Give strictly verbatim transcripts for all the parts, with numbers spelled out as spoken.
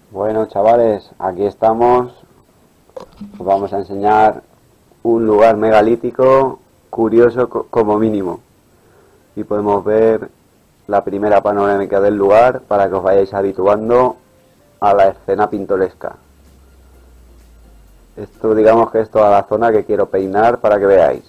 Bueno, chavales, aquí estamos. Os vamos a enseñar un lugar megalítico curioso co- como mínimo. Y podemos ver la primera panorámica del lugar para que os vayáis habituando a la escena pintoresca. Esto digamos que es toda la zona que quiero peinar para que veáis.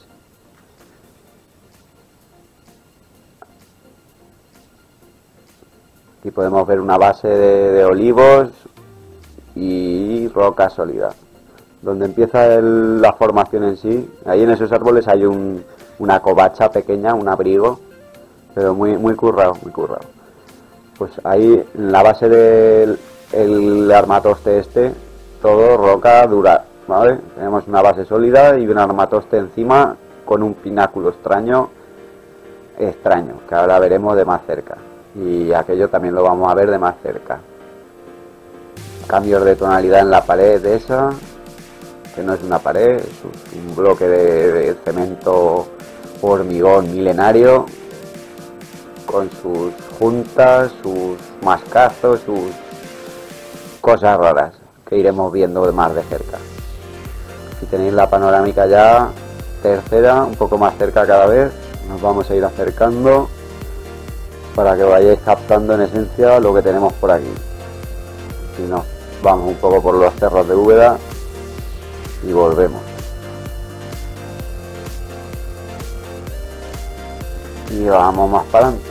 Aquí podemos ver una base de, de olivos y roca sólida. Donde empieza el, la formación en sí, ahí en esos árboles hay un, una covacha pequeña, un abrigo, pero muy, muy currado, muy currado. Pues ahí en la base del el armatoste este, todo roca dura, ¿vale? Tenemos una base sólida y un armatoste encima con un pináculo extraño, extraño, que ahora veremos de más cerca. Y aquello también lo vamos a ver de más cerca. Cambios de tonalidad en la pared de esa, que no es una pared, es un bloque de, de cemento hormigón milenario, con sus juntas, sus mascazos, sus cosas raras, que iremos viendo más de cerca. Aquí tenéis la panorámica ya tercera, un poco más cerca cada vez, nos vamos a ir acercando para que vayáis captando en esencia lo que tenemos por aquí. Si nos vamos un poco por los cerros de Úbeda y volvemos. Y vamos más para adelante.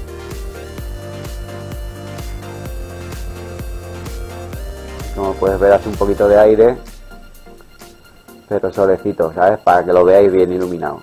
Como puedes ver, hace un poquito de aire, pero solecito, ¿sabes? Para que lo veáis bien iluminado.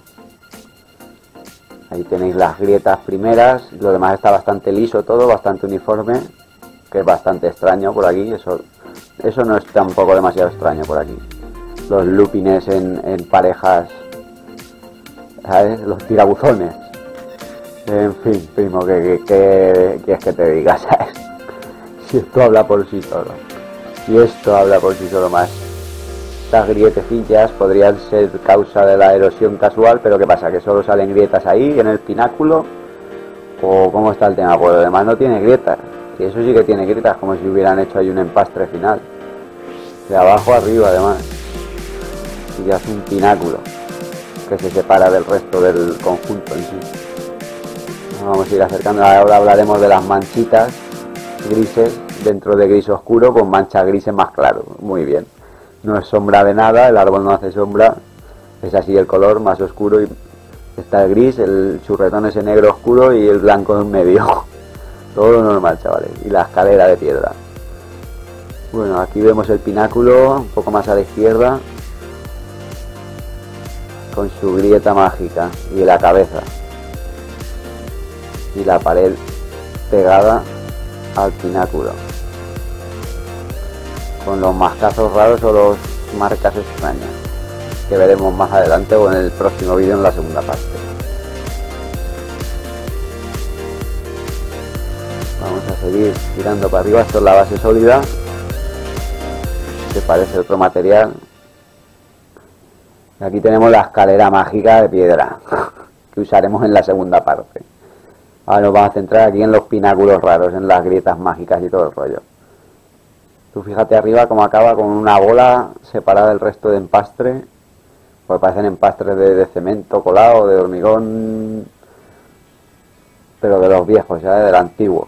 Ahí tenéis las grietas primeras, lo demás está bastante liso todo, bastante uniforme, que es bastante extraño por aquí, eso, eso no es tampoco demasiado extraño por aquí. Los lupines en, en parejas, ¿sabes? Los tirabuzones. En fin, primo, ¿qué, qué, qué quieres que te diga, ¿sabes? Si esto habla por sí solo. Si esto habla por sí solo más. Estas grietecillas podrían ser causa de la erosión casual, pero ¿qué pasa? ¿Que solo salen grietas ahí, en el pináculo? ¿O cómo está el tema? Pues lo demás no tiene grietas. Y eso sí que tiene grietas, como si hubieran hecho ahí un empastre final. De abajo arriba, además. Y ya es un pináculo que se separa del resto del conjunto en sí. Nos vamos a ir acercando. Ahora hablaremos de las manchitas grises dentro de gris oscuro con manchas grises más claro. Muy bien. No es sombra de nada, el árbol no hace sombra, es así el color más oscuro y está el gris, el churretón ese negro oscuro y el blanco en medio. Todo normal, chavales. Y la escalera de piedra. Bueno, aquí vemos el pináculo, un poco más a la izquierda, con su grieta mágica y la cabeza. Y la pared pegada al pináculo, con los mascazos raros o los marcas extrañas, que veremos más adelante o en el próximo vídeo en la segunda parte. Vamos a seguir tirando para arriba. Esto es la base sólida, que parece otro material. Y aquí tenemos la escalera mágica de piedra, que usaremos en la segunda parte. Ahora nos vamos a centrar aquí en los pináculos raros, en las grietas mágicas y todo el rollo. Tú fíjate arriba cómo acaba con una bola separada del resto de empastre, pues parecen empastres de, de cemento colado, de hormigón, pero de los viejos, ¿sabes? Del antiguo.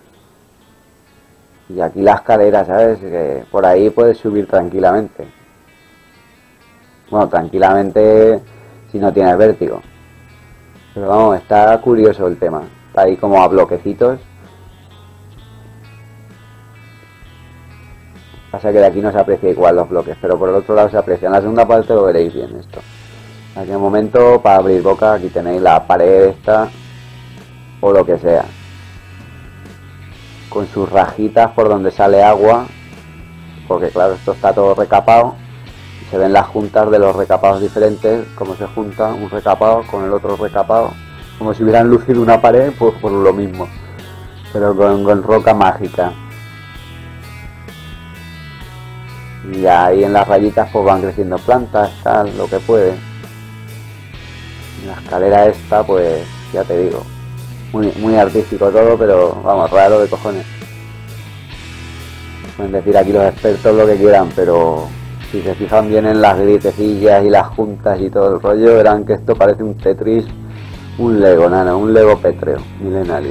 Y aquí la escalera, ¿sabes? Que por ahí puedes subir tranquilamente. Bueno, tranquilamente si no tienes vértigo. Pero vamos, está curioso el tema. Está ahí como a bloquecitos. Pasa que de aquí no se aprecia igual los bloques, pero por el otro lado se aprecia. En la segunda parte lo veréis bien esto. Aquí un momento para abrir boca, aquí tenéis la pared esta, o lo que sea, con sus rajitas por donde sale agua, porque claro, esto está todo recapado. Se ven las juntas de los recapados diferentes, cómo se junta un recapado con el otro recapado, como si hubieran lucido una pared, pues por lo mismo, pero con, con roca mágica. Y ahí en las rayitas pues van creciendo plantas, tal, lo que puede. Y la escalera esta, pues ya te digo, muy, muy artístico todo, pero vamos, raro de cojones. Pueden decir aquí los expertos lo que quieran, pero si se fijan bien en las grietecillas y las juntas y todo el rollo, verán que esto parece un Tetris, un Lego, nada, un Lego pétreo, milenario.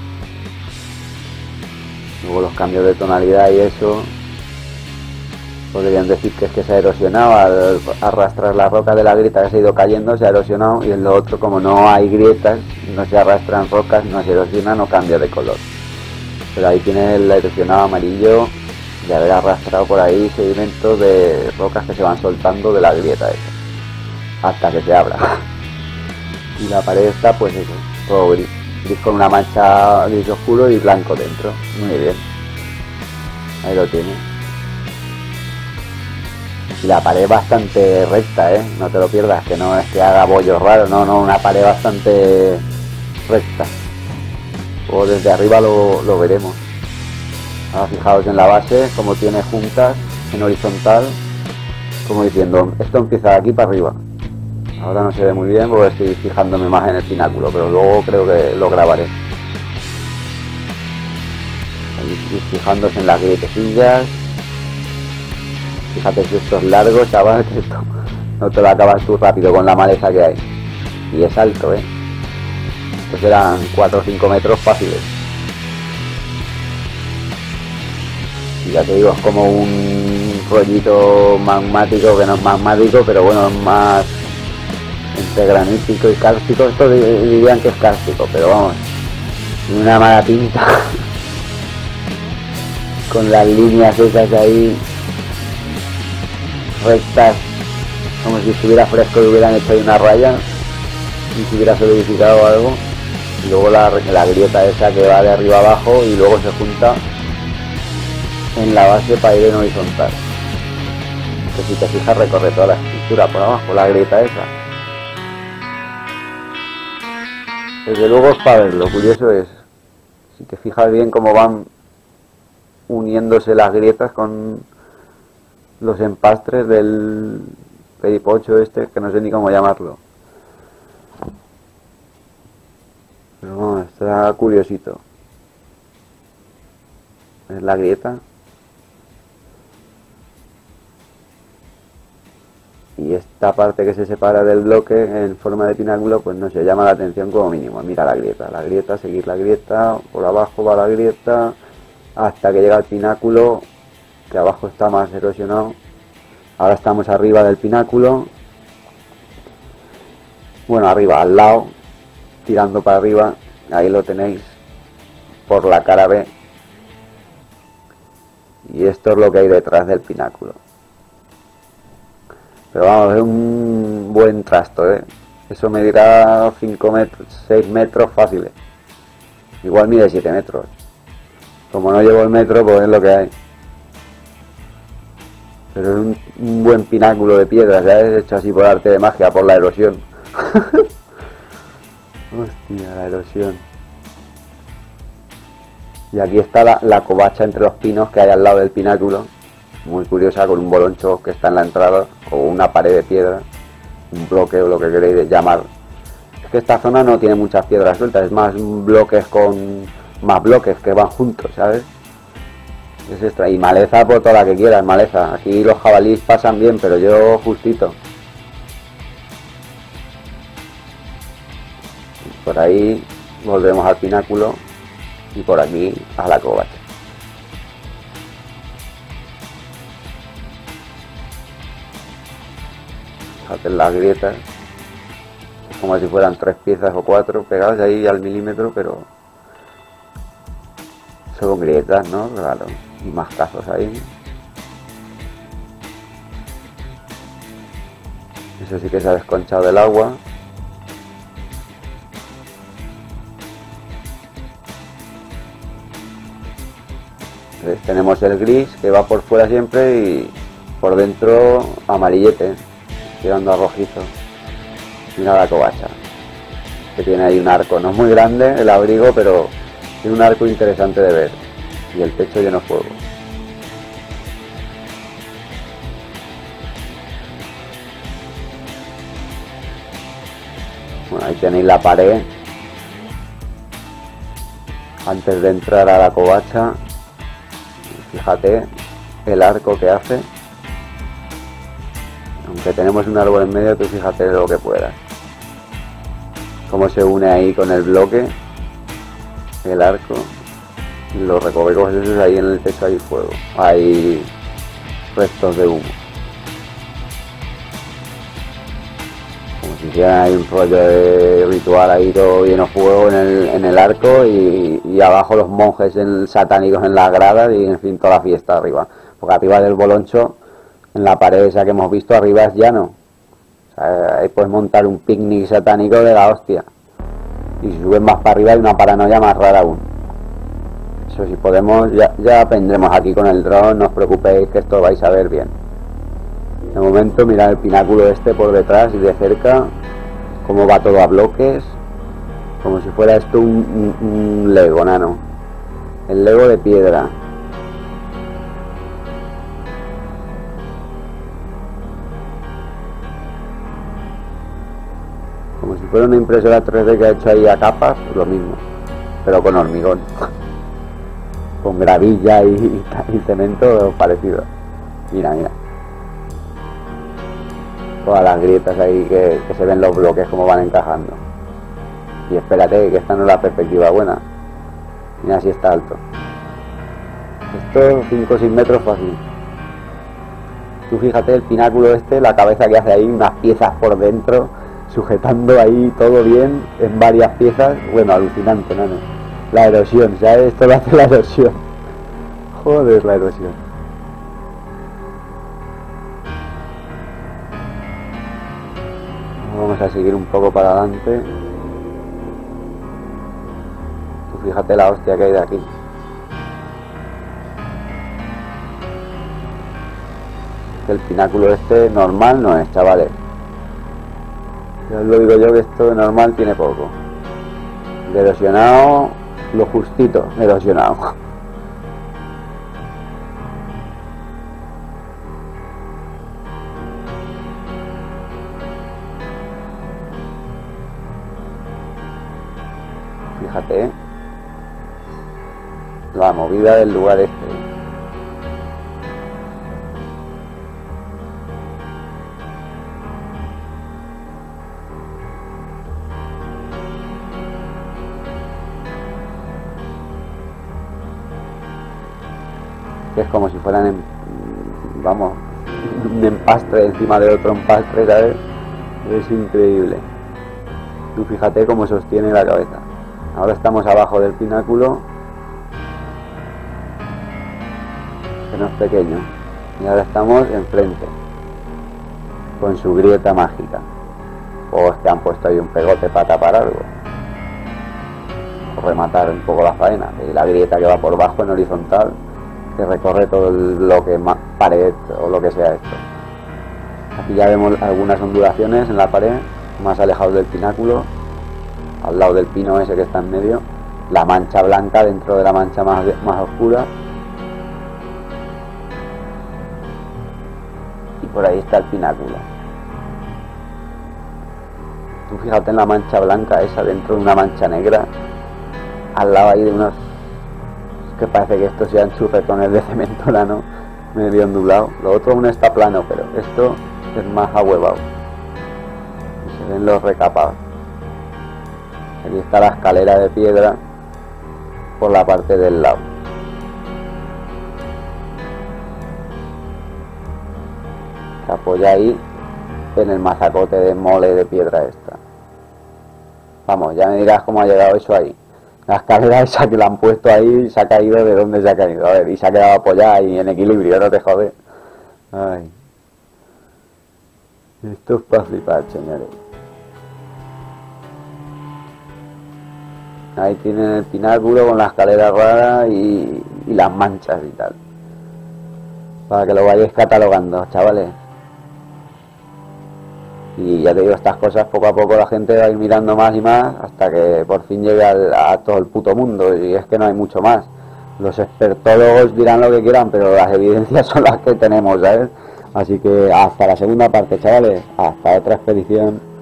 Luego los cambios de tonalidad y eso, podrían decir que es que se ha erosionado al arrastrar la roca de la grieta que se ha ido cayendo, se ha erosionado, y en lo otro, como no hay grietas, no se arrastran rocas, no se erosiona, no cambia de color. Pero ahí tiene el erosionado amarillo de haber arrastrado por ahí sedimentos de rocas que se van soltando de la grieta esa, hasta que se abra. Y la pared está, pues eso, todo gris, gris con una mancha gris oscuro y blanco dentro. Muy bien, ahí lo tiene. Y la pared bastante recta, ¿eh? No te lo pierdas, que no es que haga bollos raros, no, no, una pared bastante recta. O desde arriba lo, lo veremos. Ahora fijaos en la base, como tiene juntas en horizontal, como diciendo, esto empieza de aquí para arriba. Ahora no se ve muy bien porque estoy fijándome más en el pináculo, pero luego creo que lo grabaré. Ahí fijándose en las grietecillas. Fíjate si esto es largo, chaval, que esto no te lo acabas tú rápido con la maleza que hay. Y es alto, ¿eh? Estos serán cuatro o cinco metros fáciles. Y ya te digo, es como un rollito magmático, que no es magmático, pero bueno, es más entre granítico y cárstico. Esto dirían que es cárstico, pero vamos, una mala pinta. Con las líneas esas ahí rectas, como si estuviera fresco y hubieran hecho ahí una raya y se hubiera solidificado algo. Y luego la, la grieta esa que va de arriba abajo y luego se junta en la base para ir en horizontal, que si te fijas recorre toda la estructura por abajo, la grieta esa. Desde luego es para ver, lo curioso es, si te fijas bien cómo van uniéndose las grietas con los empastres del peripocho este, que no sé ni cómo llamarlo. Pero bueno, está curiosito. Es la grieta. Y esta parte que se separa del bloque en forma de pináculo, pues no se llama la atención como mínimo. Mira la grieta, la grieta, seguir la grieta, por abajo va la grieta, hasta que llega al pináculo, que abajo está más erosionado. Ahora estamos arriba del pináculo. Bueno, arriba, al lado, tirando para arriba, ahí lo tenéis, por la cara B. Y esto es lo que hay detrás del pináculo. Pero vamos, es un buen trasto, ¿eh? Eso medirá cinco metros, seis metros fáciles. Igual mide siete metros. Como no llevo el metro, pues es lo que hay. Pero es un, un buen pináculo de piedra, ¿sabes? Hecho así por arte de magia, por la erosión. Hostia, la erosión. Y aquí está la, la covacha entre los pinos que hay al lado del pináculo. Muy curiosa, con un boloncho que está en la entrada, o una pared de piedra, un bloque o lo que queréis llamar. Es que esta zona no tiene muchas piedras sueltas, es más bloques con más bloques que van juntos, ¿sabes? Es extra. Y maleza por toda la que quieras, maleza. Aquí los jabalíes pasan bien, pero yo justito. Por ahí volvemos al pináculo y por aquí a la covacha. Fíjate en las grietas, es como si fueran tres piezas o cuatro pegadas ahí al milímetro, pero son grietas, ¿no? Claro, y más casos ahí. Eso sí que se ha desconchado del agua. Entonces tenemos el gris que va por fuera siempre y por dentro amarillete, tirando a rojizo. Mira la covacha, que tiene ahí un arco, no es muy grande el abrigo, pero tiene un arco interesante de ver, y el techo lleno de fuego. Bueno, ahí tenéis la pared antes de entrar a la covacha. Fíjate el arco que hace. Aunque tenemos un árbol en medio, tú fíjate lo que puedas. Cómo se une ahí con el bloque, el arco. Y los recovecos esos, ahí en el techo hay fuego. Hay restos de humo. Como si hiciera ahí un rollo de ritual ahí todo lleno de fuego en el, en el arco y, y abajo los monjes en, satánicos en las gradas y en fin toda la fiesta arriba. Porque arriba del boloncho, en la pared esa que hemos visto, arriba es llano. O sea, ahí puedes montar un picnic satánico de la hostia. Y si subes más para arriba hay una paranoia más rara aún. Eso si podemos, ya, ya aprendremos aquí con el dron, no os preocupéis que esto vais a ver bien. De momento mirad el pináculo este por detrás y de cerca, cómo va todo a bloques, como si fuera esto un, un, un Lego, nano. El Lego de piedra. Como si fuera una impresora tres D que ha hecho ahí a capas, lo mismo, pero con hormigón. Con gravilla y, y cemento parecido. Mira, mira. Todas las grietas ahí que, que se ven los bloques como van encajando. Y espérate, que esta no es la perspectiva buena. Mira si está alto. Esto cinco o seis metros fácil. Tú fíjate el pináculo este, la cabeza que hace ahí, unas piezas por dentro, sujetando ahí todo bien en varias piezas. Bueno, alucinante, ¿no? ¿no? La erosión, ¿sabes? Esto lo hace la erosión. Joder, la erosión. Vamos a seguir un poco para adelante. Tú fíjate la hostia que hay de aquí. El pináculo este normal no es, chavales. Ya os lo digo yo que esto de normal tiene poco. De erosionado, lo justito, erosionado. Fíjate la movida del lugar este. Que es como si fueran en, vamos, un empastre encima de otro empastre, ¿sabes? Es increíble. Tú fíjate cómo sostiene la cabeza. Ahora estamos abajo del pináculo, que no es pequeño, y ahora estamos enfrente, con su grieta mágica. O es que han puesto ahí un pegote para tapar algo, o rematar un poco la faena. Y la grieta que va por bajo en horizontal, que recorre todo el bloque, pared o lo que sea esto. Aquí ya vemos algunas ondulaciones en la pared, más alejados del pináculo, al lado del pino ese que está en medio, la mancha blanca dentro de la mancha más, más oscura, y por ahí está el pináculo. Tú fíjate en la mancha blanca esa dentro de una mancha negra, al lado ahí de unos, que parece que estos sean churretones de cemento plano, medio ondulado. Lo otro aún está plano, pero esto es más ahuevado. Y se ven los recapados. Aquí está la escalera de piedra por la parte del lado. Se apoya ahí en el mazacote de mole de piedra esta. Vamos, ya me dirás cómo ha llegado eso ahí. La escalera esa que la han puesto ahí se ha caído de donde se ha caído. A ver, y se ha quedado apoyada ahí en equilibrio, no te jode. Ay. Esto es para flipar, señores. Ahí tienen el pináculo con la escalera rara y, y las manchas y tal. Para que lo vayáis catalogando, chavales. Y ya te digo, estas cosas poco a poco la gente va a ir mirando más y más hasta que por fin llegue al, a todo el puto mundo. Y es que no hay mucho más. Los expertólogos dirán lo que quieran, pero las evidencias son las que tenemos, ¿sabes? Así que hasta la segunda parte, chavales. Hasta otra expedición.